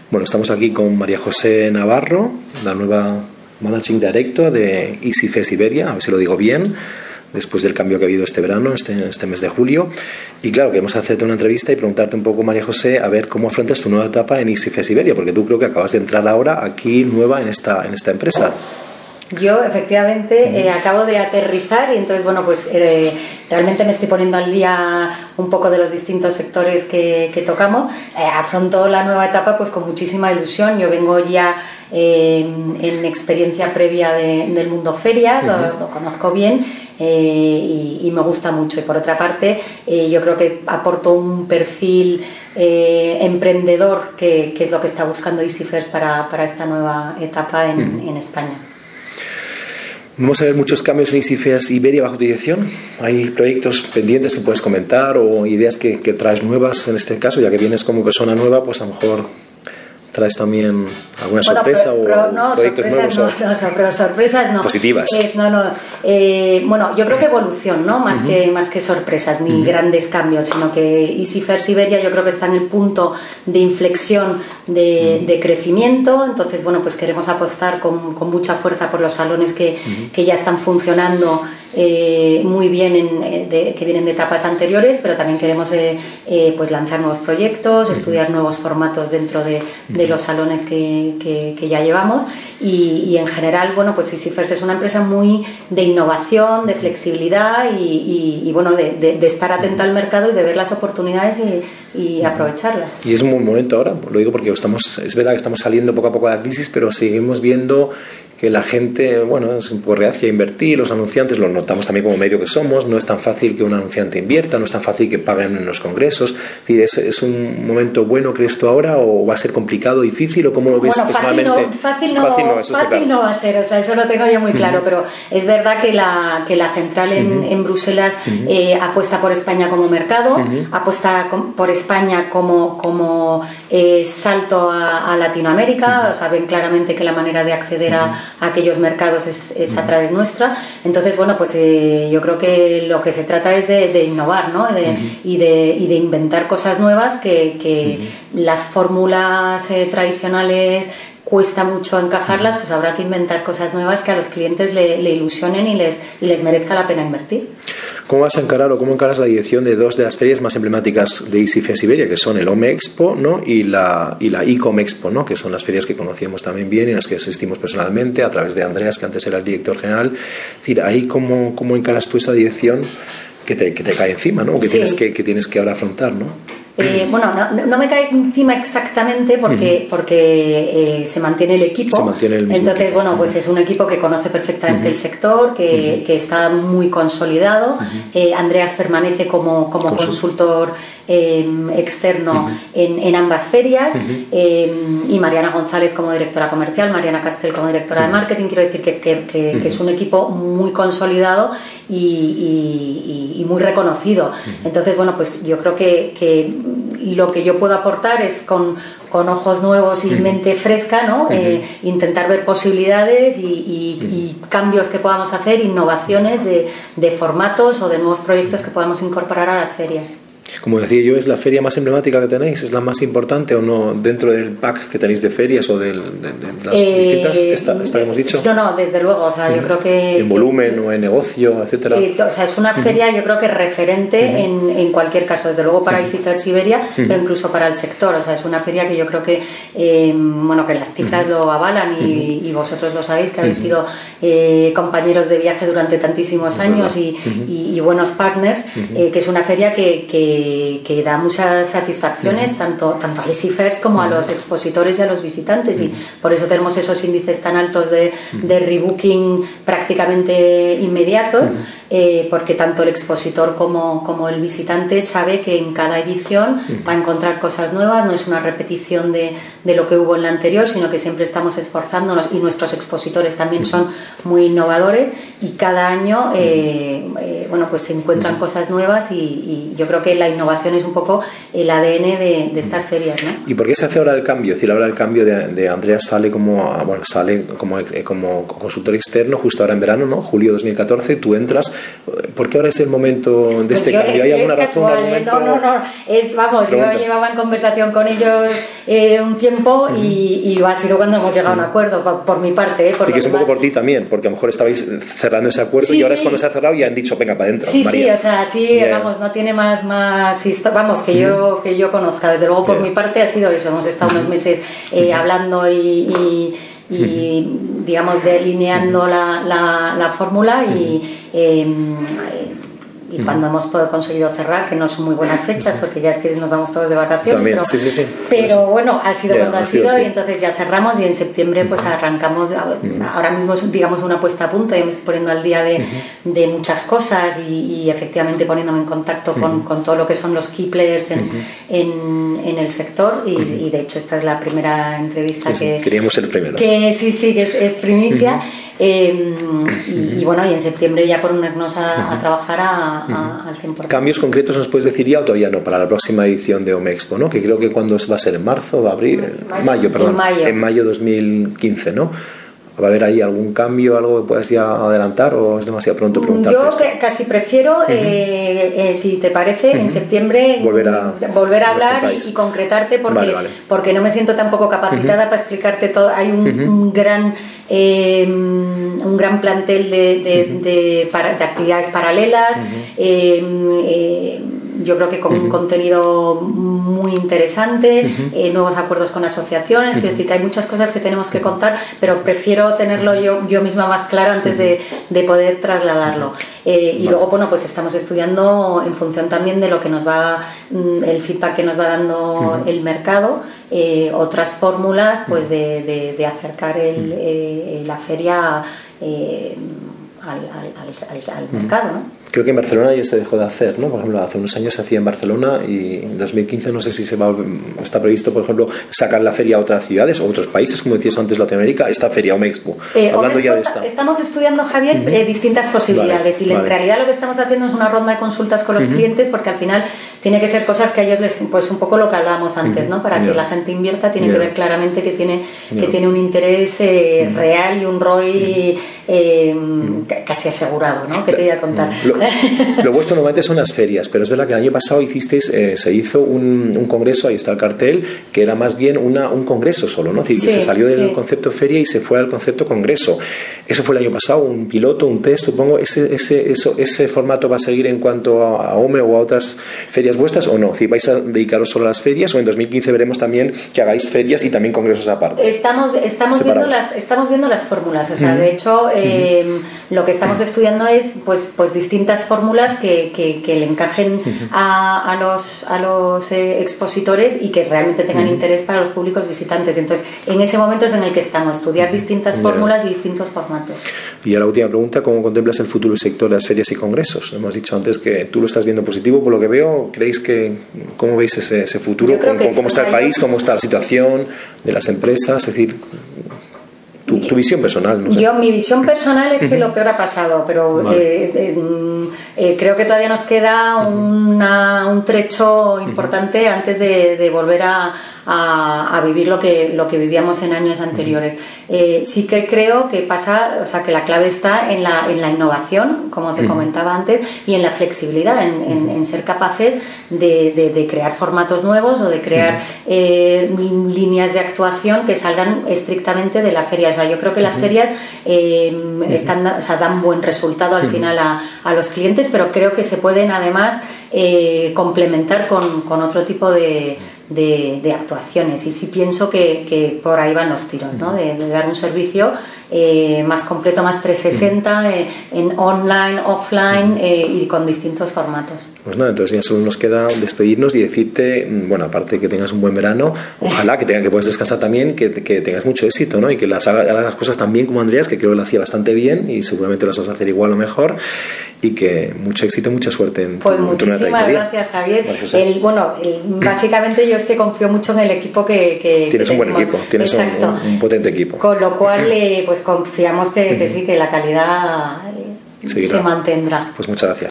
Bueno, estamos aquí con María José Navarro, la nueva Managing Director de EasyFest Iberia, a ver si lo digo bien, después del cambio que ha habido este verano, este mes de julio. Y claro, queremos hacerte una entrevista y preguntarte un poco, María José, a ver cómo afrontas tu nueva etapa en EasyFest Iberia, porque tú creo que acabas de entrar ahora aquí nueva en esta empresa. Yo efectivamente acabo de aterrizar y entonces pues realmente me estoy poniendo al día un poco de los distintos sectores que tocamos. Afronto la nueva etapa pues con muchísima ilusión. Yo vengo ya en experiencia previa del mundo ferias, lo conozco bien y me gusta mucho. Y por otra parte yo creo que aporto un perfil emprendedor que es lo que está buscando EasyFest para esta nueva etapa en España. Vamos a ver muchos cambios en EasyFest Iberia bajo tu dirección. ¿Hay proyectos pendientes que puedes comentar o ideas que traes nuevas en este caso? Ya que vienes como persona nueva, pues a lo mejor traes también alguna sorpresa proyectos nuevos. Sorpresas no. Positivas. Bueno, yo creo que evolución, ¿no? Más que sorpresas ni grandes cambios, sino que EasyFest Iberia yo creo que está en el punto de inflexión de crecimiento. Entonces, pues queremos apostar con mucha fuerza por los salones que ya están funcionando muy bien, que vienen de etapas anteriores, pero también queremos pues lanzar nuevos proyectos, estudiar nuevos formatos dentro de los salones que ya llevamos y en general, pues EasyFest es una empresa muy de innovación, de flexibilidad y de estar atenta al mercado y de ver las oportunidades y aprovecharlas. Y es un buen momento ahora, lo digo porque es verdad que estamos saliendo poco a poco de la crisis, pero seguimos viendo que la gente, es un poco reacia a invertir, los anunciantes lo notamos también como medio que somos, no es tan fácil que un anunciante invierta, no es tan fácil que paguen en los congresos. ¿Es un momento bueno, crees tú ahora, o va a ser complicado, difícil, o cómo lo ves personalmente? Fácil no va a ser, eso lo tengo yo muy claro, pero es verdad que la central en Bruselas apuesta por España como mercado, apuesta por España como salto a Latinoamérica, ven claramente que la manera de acceder a aquellos mercados es a través nuestra. Entonces, yo creo que lo que se trata es de innovar, ¿no? Y de inventar cosas nuevas que las fórmulas tradicionales cuesta mucho encajarlas, pues habrá que inventar cosas nuevas que a los clientes le ilusionen y les merezca la pena invertir. ¿Cómo vas a encarar o cómo encaras la dirección de dos de las ferias más emblemáticas de EasyFest Iberia, que son el Home Expo, ¿no? y la Ecom Expo, ¿no? Que son las ferias que conocíamos también bien y en las que asistimos personalmente a través de Andreas, que antes era el director general? Es decir, ahí ¿cómo encaras tú esa dirección que te cae encima, ¿no? Que tienes que ahora afrontar, ¿no? No me cae encima exactamente porque se mantiene el equipo. Entonces, pues es un equipo que conoce perfectamente el sector, que está muy consolidado. Andreas permanece como consultor externo en ambas ferias, y Mariana González como directora comercial, Mariana Castel como directora de marketing. Quiero decir que es un equipo muy consolidado y muy reconocido. Entonces, pues yo creo que lo que yo puedo aportar es con ojos nuevos y mente fresca, ¿no? Intentar ver posibilidades y cambios que podamos hacer, innovaciones de formatos o de nuevos proyectos que podamos incorporar a las ferias. Como decía yo, ¿es la feria más emblemática que tenéis? ¿Es la más importante o no dentro del pack que tenéis de ferias o de las distintas? ¿Esta hemos dicho? No, desde luego. Yo creo que en volumen o en negocio, etcétera. Es una feria, yo creo que referente en cualquier caso, desde luego para EasyFest Iberia, pero incluso para el sector. Es una feria que yo creo que que las cifras lo avalan y vosotros lo sabéis, que habéis sido compañeros de viaje durante tantísimos años y buenos partners, que es una feria que da muchas satisfacciones tanto a EasyFest como a los expositores y a los visitantes, y por eso tenemos esos índices tan altos de rebooking prácticamente inmediatos, porque tanto el expositor como el visitante sabe que en cada edición va a encontrar cosas nuevas, no es una repetición de lo que hubo en la anterior, sino que siempre estamos esforzándonos, y nuestros expositores también son muy innovadores, y cada año pues se encuentran cosas nuevas, y yo creo que la la innovación es un poco el ADN de estas ferias, ¿no? ¿Y por qué se hace ahora el cambio? Es decir, ahora el cambio de Andrea sale como consultor externo justo ahora en verano, ¿no? Julio 2014, tú entras. ¿Por qué ahora es el momento de este cambio? ¿Hay alguna razón? No. Yo llevaba en conversación con ellos un tiempo y ha sido cuando hemos llegado a un acuerdo, por mi parte. Y que es un poco por ti también, porque a lo mejor estabais cerrando ese acuerdo y ahora es cuando se ha cerrado y han dicho, venga, para adentro. No tiene más que yo conozca. Desde luego, por mi parte ha sido eso. Hemos estado unos meses hablando y digamos delineando la fórmula y cuando hemos conseguido cerrar, que no son muy buenas fechas porque ya es que nos vamos todos de vacaciones, también, pero bueno, ha sido cuando ha sido y entonces ya cerramos y en septiembre pues arrancamos. Ahora mismo es, digamos, una puesta a punto. Yo me estoy poniendo al día de muchas cosas y efectivamente poniéndome en contacto con todo lo que son los key players en el sector y de hecho esta es la primera entrevista que queríamos ser primeros, que es primicia. Y bueno, y en septiembre ya ponernos a trabajar al 100%. ¿Cambios concretos nos puedes decir ya o todavía no para la próxima edición de Omexpo, ¿no? Que creo que cuando va a ser en marzo, en mayo 2015, ¿no? ¿Va a haber ahí algún cambio, algo que puedas ya adelantar o es demasiado pronto preguntarte? Yo casi prefiero, si te parece, en septiembre volver a hablar y concretarte porque no me siento tampoco capacitada para explicarte todo. Hay un gran plantel de actividades paralelas. Yo creo que con un contenido muy interesante, nuevos acuerdos con asociaciones, es decir, que hay muchas cosas que tenemos que contar, pero prefiero tenerlo yo misma más claro antes de poder trasladarlo. Luego, bueno, pues estamos estudiando en función también de lo que nos va, el feedback que nos va dando el mercado, otras fórmulas pues de acercar la feria al mercado, ¿no? Creo que en Barcelona ya se dejó de hacer, ¿no? Por ejemplo, hace unos años se hacía en Barcelona y en 2015 no sé si está previsto, por ejemplo, sacar la feria a otras ciudades o otros países, como decías antes, Latinoamérica, esta feria Omexpo. Hablando ya de esta. Estamos estudiando, Javier, distintas posibilidades y en realidad lo que estamos haciendo es una ronda de consultas con los clientes porque al final tiene que ser cosas que a ellos les, pues un poco lo que hablábamos antes, ¿no? Para que la gente invierta tiene que ver claramente que tiene un interés real y un ROI casi asegurado, ¿no? Que te voy a contar. Lo vuestro normalmente son las ferias, pero es verdad que el año pasado se hizo un congreso, ahí está el cartel, que era más bien un congreso solo, ¿no? Es decir, que se salió del concepto feria y se fue al concepto congreso. Eso fue el año pasado, un piloto, un test, supongo. ¿Ese formato va a seguir en cuanto a OME o a otras ferias vuestras o no? Es decir, ¿vais a dedicaros solo a las ferias o en 2015 veremos también que hagáis ferias y también congresos aparte? Estamos viendo las fórmulas, o sea, de hecho lo que estamos estudiando es pues distintas fórmulas que le encajen a los expositores y que realmente tengan interés para los públicos visitantes. Entonces, en ese momento es en el que estamos, estudiar distintas fórmulas y distintos formatos. Y a la última pregunta, ¿cómo contemplas el futuro del sector de las ferias y congresos? Hemos dicho antes que tú lo estás viendo positivo, por lo que veo. ¿Cómo veis ese futuro? ¿Cómo está el país? ¿Cómo está la situación de las empresas? Es decir, tu visión personal, no sé. Mi visión personal es que lo peor ha pasado, pero creo que todavía nos queda un trecho importante antes de volver a vivir lo que vivíamos en años anteriores. Sí que creo que pasa, o sea, que la clave está en la innovación, como te comentaba antes, y en la flexibilidad, en ser capaces de crear formatos nuevos o de crear líneas de actuación que salgan estrictamente de la feria. O sea, yo creo que las ferias dan buen resultado al final a los clientes, pero creo que se pueden además complementar con otro tipo de actuaciones, y sí pienso que por ahí van los tiros, ¿no? De dar un servicio más completo, más 360 en online, offline y con distintos formatos. Pues nada, entonces ya solo nos queda despedirnos y decirte, bueno, aparte que tengas un buen verano, ojalá que puedas descansar también, que tengas mucho éxito, ¿no? Y que hagas las cosas tan bien como Andreas, que creo que lo hacía bastante bien y seguramente las vas a hacer igual o mejor, y que mucho éxito, mucha suerte en tu nueva trayectoria. Muchísimas gracias, Javier. Básicamente yo es que confío mucho en el equipo que tienes un buen equipo, tienes un potente equipo. Con lo cual, pues confiamos que sí, que la calidad se mantendrá. Pues muchas gracias.